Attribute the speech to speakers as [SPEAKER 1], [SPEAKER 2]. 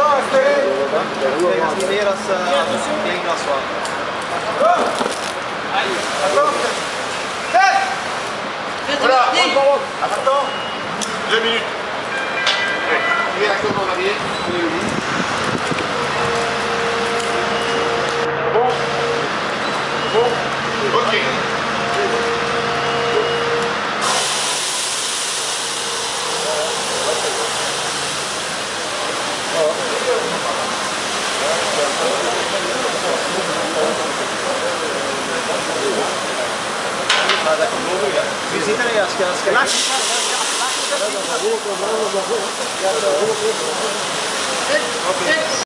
[SPEAKER 1] läggas till deras egna svar.
[SPEAKER 2] Voilà, attends. 2 minutes. Réaction dans la vie. Bon. Bon. Ok.
[SPEAKER 1] Visita ner, jag ska...